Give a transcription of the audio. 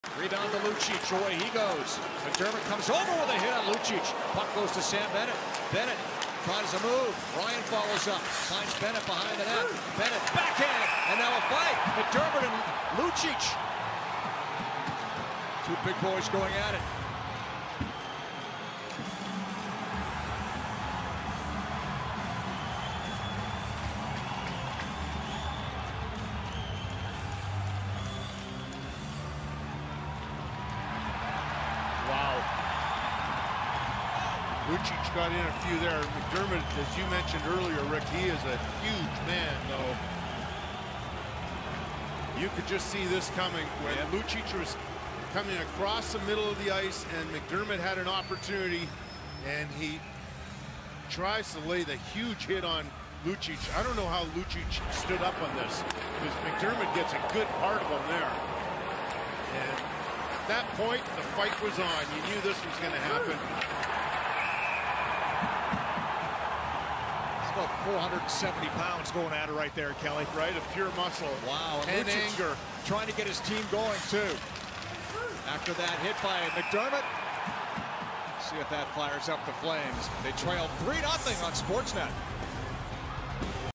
Rebound to Lucic, away he goes. MacDermid comes over with a hit on Lucic. Puck goes to Sam Bennett. Bennett tries to move. Ryan follows up. Finds Bennett behind the net. Bennett backhand, and now a fight. MacDermid and Lucic. Two big boys going at it. Wow. Lucic got in a few there. MacDermid, as you mentioned earlier, Rick, he is a huge man, though. You could just see this coming when Lucic was coming across the middle of the ice and MacDermid had an opportunity and he tries to lay the huge hit on Lucic. I don't know how Lucic stood up on this because MacDermid gets a good part of him there. And at that point, the fight was on. You knew this was going to happen. It's about 470 pounds going at it right there, Kelly. Right, of pure muscle. Wow, and Lucic anger. Trying to get his team going, too. After that hit by MacDermid. See if that fires up the Flames. They trail 3-0 on Sportsnet.